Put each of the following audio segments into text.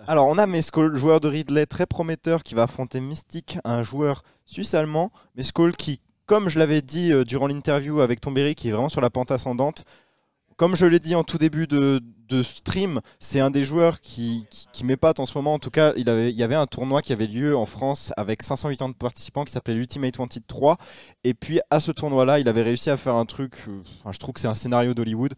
Alors, on a Mescol, joueur de Ridley très prometteur qui va affronter Mystic, un joueur suisse-allemand. Mescol qui, comme je l'avais dit durant l'interview avec Tombéry, qui est vraiment sur la pente ascendante. Comme je l'ai dit en tout début de stream, c'est un des joueurs qui m'épate en ce moment. En tout cas, il y avait un tournoi qui avait lieu en France avec 580 participants qui s'appelait l'Ultimate Wanted 3. Et puis à ce tournoi-là, il avait réussi à faire un truc, je trouve que c'est un scénario d'Hollywood,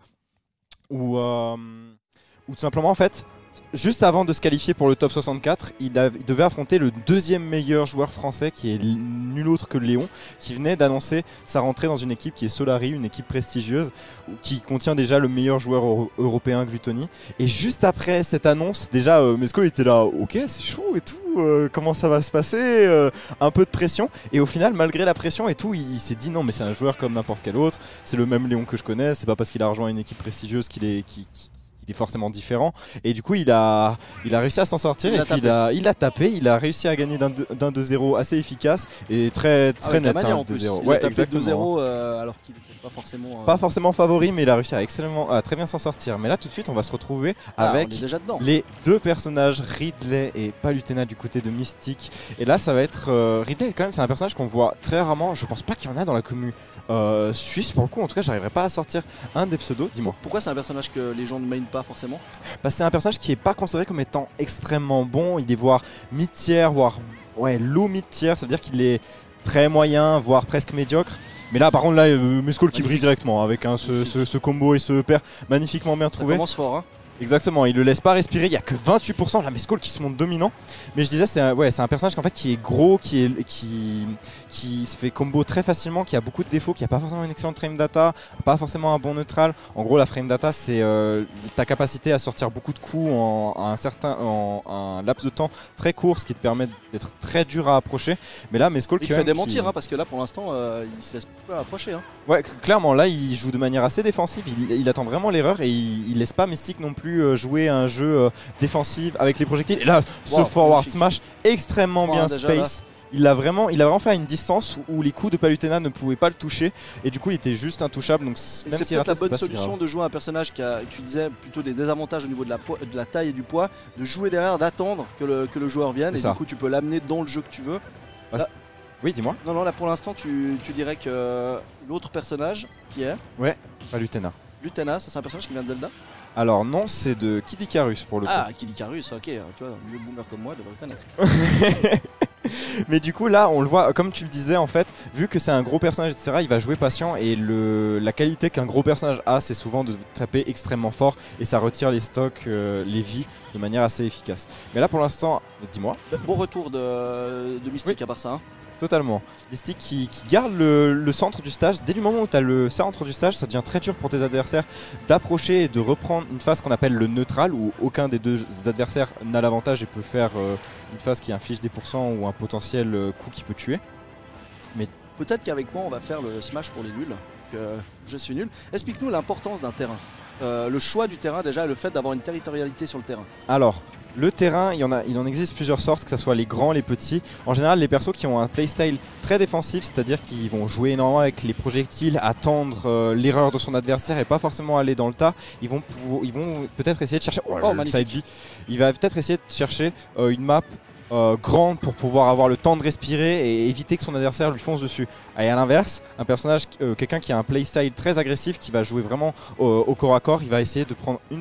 où tout simplement en fait, juste avant de se qualifier pour le top 64, il devait affronter le deuxième meilleur joueur français qui est nul autre que Léon, qui venait d'annoncer sa rentrée dans une équipe qui est Solari, une équipe prestigieuse qui contient déjà le meilleur joueur européen Gluttony. Et juste après cette annonce, déjà Mesco était là, ok c'est chaud et tout, comment ça va se passer, un peu de pression. Et au final, malgré la pression et tout, il s'est dit non mais c'est un joueur comme n'importe quel autre, c'est le même Léon que je connais, c'est pas parce qu'il a rejoint une équipe prestigieuse qu'il est forcément différent. Et du coup, il a réussi à s'en sortir. Il a tapé. Il a réussi à gagner d'un 2-0 assez efficace et très net. Hein, 2-0. Ouais, il a tapé exactement. 2-0 alors qu'il n'était pas forcément... Pas forcément favori, mais il a réussi à très bien s'en sortir. Mais là, tout de suite, on va se retrouver avec les deux personnages, Ridley et Palutena du côté de Mystic. Et là, ça va être... Ridley, quand même, c'est un personnage qu'on voit très rarement. Je pense pas qu'il y en a dans la commu suisse. Pour le coup, en tout cas, j'arriverai pas à sortir un des pseudos. Dis-moi. Pourquoi c'est un personnage que les gens ne mainent pas forcément? C'est un personnage qui est pas considéré comme étant extrêmement bon. Il est voire mid-tier, voire low mid-tier. Ça veut dire qu'il est très moyen, voire presque médiocre. Mais là, par contre, là, Muscol qui brille directement avec ce combo et ce pair magnifiquement bien trouvé. Ça commence fort, hein. Exactement, il le laisse pas respirer, il n'y a que 28%, la Mescol qui se montre dominant. Mais je disais, c'est un personnage qui est gros, qui se fait combo très facilement, qui a beaucoup de défauts, qui n'a pas forcément une excellente frame data, pas forcément un bon neutral. En gros, la frame data, c'est ta capacité à sortir beaucoup de coups en un laps de temps très court, ce qui te permet d'être très dur à approcher. Mais là, Mescol il fait démentir, hein, parce que là, pour l'instant, il se laisse pas approcher. Hein. Ouais, clairement, là, il joue de manière assez défensive, il attend vraiment l'erreur et il laisse pas Mystic non plus jouer un jeu défensif avec les projectiles. Et là, ce forward smash extrêmement bien space. Il a vraiment fait à une distance où les coups de Palutena ne pouvaient pas le toucher et du coup il était juste intouchable. Donc c'est peut-être la bonne solution de jouer un personnage qui a, tu disais, plutôt des désavantages au niveau de la taille et du poids, de jouer derrière, d'attendre que le joueur vienne et du coup tu peux l'amener dans le jeu que tu veux. Là, oui, dis-moi. Non, là pour l'instant tu dirais que l'autre personnage qui est... Ouais, Palutena. Lutena, ça c'est un personnage qui vient de Zelda? Alors non, c'est de Kid Icarus pour le coup. Ah, Kid Icarus, ok, tu vois, un vieux boomer comme moi devrait connaître. Mais du coup là on le voit, comme tu le disais en fait, vu que c'est un gros personnage etc, il va jouer patient et la qualité qu'un gros personnage a, c'est souvent de taper extrêmement fort et ça retire les stocks, les vies de manière assez efficace. Mais là pour l'instant, dis-moi. Bon retour de Mystic, oui. À part ça, hein. Totalement. Mystic qui garde le centre du stage. Dès le moment où tu as le centre du stage, ça devient très dur pour tes adversaires d'approcher et de reprendre une phase qu'on appelle le neutral, où aucun des deux adversaires n'a l'avantage et peut faire une phase qui inflige des pourcents ou un potentiel coup qui peut tuer. Mais peut-être qu'avec moi on va faire le smash pour les nuls, que je suis nul. Explique-nous l'importance d'un terrain. Le choix du terrain déjà, le fait d'avoir une territorialité sur le terrain. Alors, le terrain, il en existe plusieurs sortes, que ce soit les grands, les petits. En général, les persos qui ont un playstyle très défensif, c'est-à-dire qu'ils vont jouer énormément avec les projectiles, attendre l'erreur de son adversaire et pas forcément aller dans le tas, ils vont peut-être essayer de chercher... Il va peut-être essayer de chercher une map grande pour pouvoir avoir le temps de respirer et éviter que son adversaire lui fonce dessus. Et à l'inverse, un personnage, quelqu'un qui a un playstyle très agressif, qui va jouer vraiment au corps à corps, il va essayer de prendre un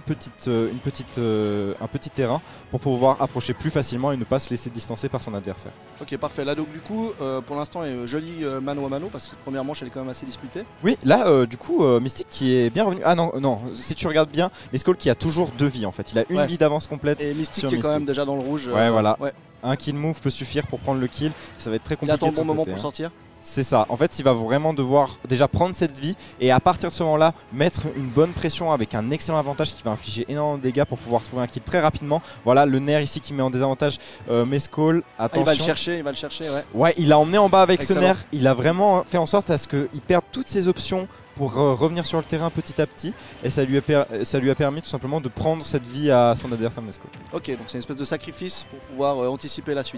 petit terrain pour pouvoir approcher plus facilement et ne pas se laisser distancer par son adversaire. Ok, parfait. Là donc du coup, pour l'instant, joli mano à mano parce que la première manche elle est quand même assez disputée. Oui, là du coup, Mystic qui est bien revenu. Ah non, si tu regardes bien, Mescol qui a toujours 2 vies en fait. Il a une vie d'avance complète. Et Mystic qui est quand même déjà dans le rouge. Ouais, voilà. Ouais. Un kill move peut suffire pour prendre le kill. Ça va être très compliqué. Il attend le bon moment pour sortir. C'est ça. En fait, il va vraiment devoir déjà prendre cette vie et à partir de ce moment-là, mettre une bonne pression avec un excellent avantage qui va infliger énormément de dégâts pour pouvoir trouver un kill très rapidement. Voilà, le nerf ici qui met en désavantage Mescol. Attention. Il va le chercher, ouais. Ouais, il l'a emmené en bas avec ce nerf. Il a vraiment fait en sorte à ce qu'il perde toutes ses options pour revenir sur le terrain petit à petit et ça lui a permis tout simplement de prendre cette vie à son adversaire Mescol. Ok, donc c'est une espèce de sacrifice pour pouvoir anticiper la suite.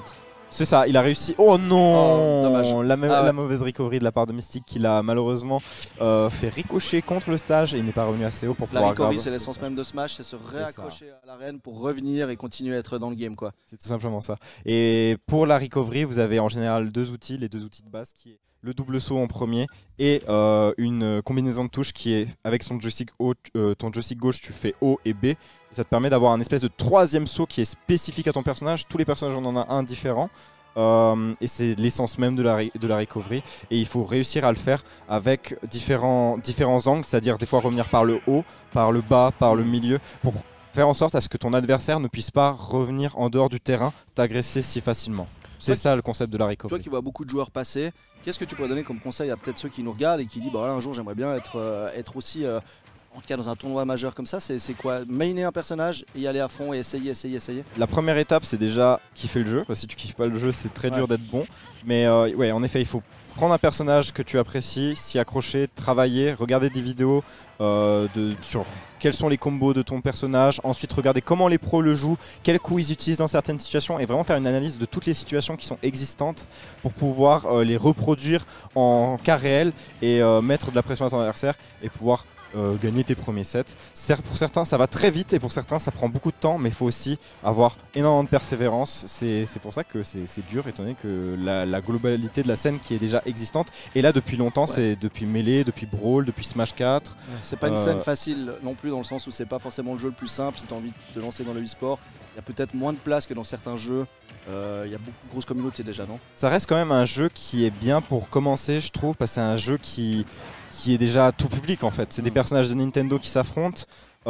C'est ça, il a réussi. Oh non, dommage. La mauvaise recovery de la part de Mystic qui l'a malheureusement fait ricocher contre le stage et il n'est pas revenu assez haut pour pouvoir grab. La recovery, c'est l'essence même de Smash, c'est se réaccrocher à l'arène pour revenir et continuer à être dans le game, quoi. C'est tout simplement ça. Et pour la recovery, vous avez en général deux outils, les deux outils de base qui est le double saut en premier et une combinaison de touches qui est avec ton joystick gauche, tu fais O et B. Et ça te permet d'avoir un espèce de troisième saut qui est spécifique à ton personnage. Tous les personnages en ont un différent. Et c'est l'essence même de la recovery. Et il faut réussir à le faire avec différents angles, c'est-à-dire des fois revenir par le haut, par le bas, par le milieu, pour faire en sorte à ce que ton adversaire ne puisse pas revenir en dehors du terrain, t'agresser si facilement. C'est ça le concept de la recovery. Toi qui vois beaucoup de joueurs passer, qu'est-ce que tu pourrais donner comme conseil à peut-être ceux qui nous regardent et qui disent bah, un jour j'aimerais bien être aussi, en tout cas dans un tournoi majeur comme ça, c'est quoi? Mainer un personnage et y aller à fond et essayer. La première étape c'est déjà kiffer le jeu, parce que si tu kiffes pas le jeu c'est très dur d'être bon. Mais ouais, en effet il faut prendre un personnage que tu apprécies, s'y accrocher, travailler, regarder des vidéos sur quels sont les combos de ton personnage, ensuite regarder comment les pros le jouent, quels coups ils utilisent dans certaines situations et vraiment faire une analyse de toutes les situations qui sont existantes pour pouvoir les reproduire en cas réel et mettre de la pression à ton adversaire et pouvoir gagner tes premiers sets. Pour certains ça va très vite et pour certains ça prend beaucoup de temps, mais il faut aussi avoir énormément de persévérance. C'est pour ça que c'est dur étant donné que la globalité de la scène qui est déjà existante est là depuis longtemps. C'est depuis Melee, depuis Brawl, depuis Smash 4. C'est pas une scène facile non plus, dans le sens où c'est pas forcément le jeu le plus simple. Si tu as envie de te lancer dans le e-sport, il y a peut-être moins de place que dans certains jeux. Il y a beaucoup de grosses communautés déjà, non? Ça reste quand même un jeu qui est bien pour commencer, je trouve, parce que c'est un jeu qui est déjà tout public en fait. C'est des personnages de Nintendo qui s'affrontent.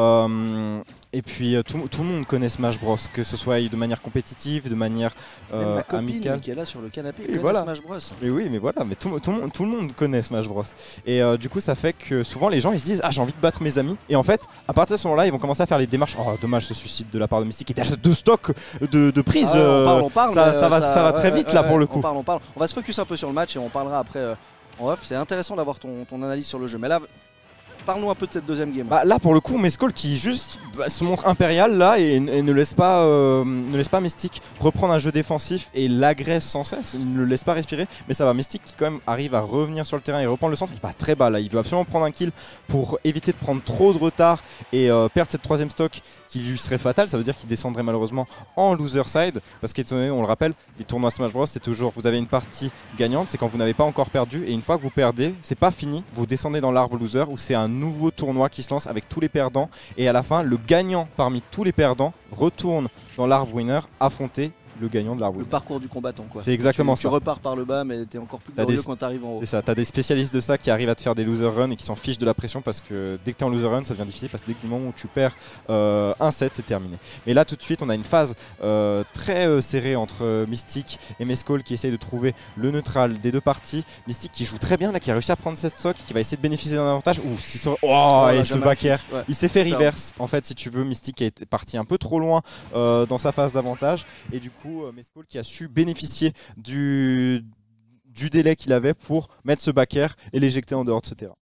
Et puis tout le monde connaît Smash Bros, que ce soit de manière compétitive, de manière ma copine amicale. Qui est là sur le canapé, et voilà. Smash Bros. Mais oui, mais voilà, mais tout le monde connaît Smash Bros. Et du coup, ça fait que souvent les gens ils se disent ah j'ai envie de battre mes amis. Et en fait, à partir de ce moment-là, ils vont commencer à faire les démarches. Oh dommage ce suicide de la part de Mystic. Et déjà deux stocks de prise. On parle, ça va très vite là pour le coup. On parle. On va se focus un peu sur le match et on parlera après en off. C'est intéressant d'avoir ton analyse sur le jeu. Mais là, parle-nous un peu de cette deuxième game. Là pour le coup Mescall qui juste se montre impérial là et ne laisse pas Mystic reprendre un jeu défensif et l'agresse sans cesse, il ne le laisse pas respirer, mais ça va. Mystic qui quand même arrive à revenir sur le terrain et reprendre le centre, il va très bas là, il veut absolument prendre un kill pour éviter de prendre trop de retard et perdre cette troisième stock qui lui serait fatale. Ça veut dire qu'il descendrait malheureusement en loser side, parce qu'on le rappelle, les tournois Smash Bros c'est toujours, vous avez une partie gagnante, c'est quand vous n'avez pas encore perdu, et une fois que vous perdez, c'est pas fini, vous descendez dans l'arbre loser où c'est un nouveau tournoi qui se lance avec tous les perdants, et à la fin le gagnant parmi tous les perdants retourne dans l'arbre winner affronter le gagnant de l'arbre. Le parcours du combattant quoi. C'est exactement ça. Tu repars par le bas mais t'es encore plus glorieux quand t'arrives en haut. C'est ça, t'as des spécialistes de ça qui arrivent à te faire des loser runs et qui s'en fichent de la pression, parce que dès que t'es en loser run ça devient difficile, parce que dès que du moment où tu perds un set c'est terminé. Mais là tout de suite on a une phase très serrée entre Mystic et Mescall qui essaye de trouver le neutral des deux parties. Mystic qui joue très bien là, qui a réussi à prendre cette stock, qui va essayer de bénéficier d'un avantage. Et ce back air, il s'est fait reverse en fait si tu veux. Mystic est parti un peu trop loin dans sa phase d'avantage et du coup Mescall qui a su bénéficier du délai qu'il avait pour mettre ce back air et l'éjecter en dehors de ce terrain.